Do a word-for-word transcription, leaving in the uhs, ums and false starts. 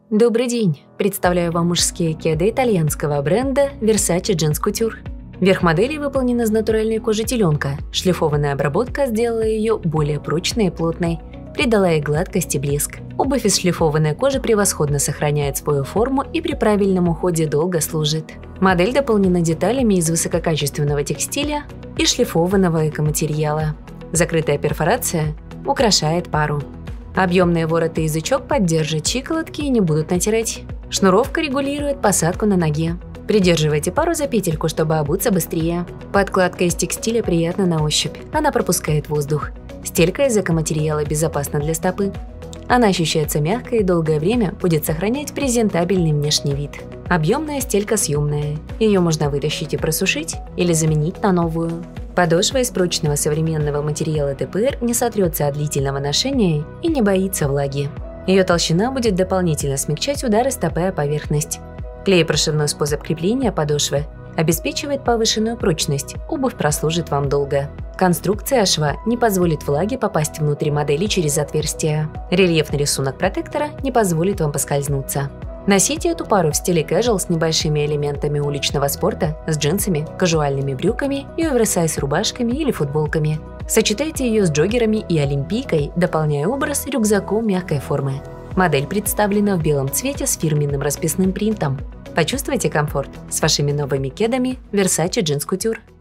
Добрый день! Представляю вам мужские кеды итальянского бренда Versace Jeans Couture. Верх модели выполнен из натуральной кожи теленка. Шлифованная обработка сделала ее более прочной и плотной, придала ей гладкость и блеск. Обувь из шлифованной кожи превосходно сохраняет свою форму и при правильном уходе долго служит. Модель дополнена деталями из высококачественного текстиля и шлифованного экоматериала. Закрытая перфорация украшает пару. Объемные вороты и язычок поддержат щиколотки и не будут натирать. Шнуровка регулирует посадку на ноге. Придерживайте пару за петельку, чтобы обуться быстрее. Подкладка из текстиля приятна на ощупь, она пропускает воздух. Стелька из экоматериала безопасна для стопы. Она ощущается мягко и долгое время будет сохранять презентабельный внешний вид. Объемная стелька съемная. Ее можно вытащить и просушить или заменить на новую. Подошва из прочного современного материала тэ пэ эр не сотрется от длительного ношения и не боится влаги. Ее толщина будет дополнительно смягчать удары стопы о поверхность. Клеепрошивной способ крепления подошвы обеспечивает повышенную прочность, обувь прослужит вам долго. Конструкция шва не позволит влаге попасть внутрь модели через отверстия. Рельефный рисунок протектора не позволит вам поскользнуться. Носите эту пару в стиле casual с небольшими элементами уличного спорта, с джинсами, кажуальными брюками и оверсайз рубашками или футболками. Сочетайте ее с джоггерами и олимпийкой, дополняя образ рюкзаком мягкой формы. Модель представлена в белом цвете с фирменным расписным принтом. Почувствуйте комфорт с вашими новыми кедами Versace Jeans Couture.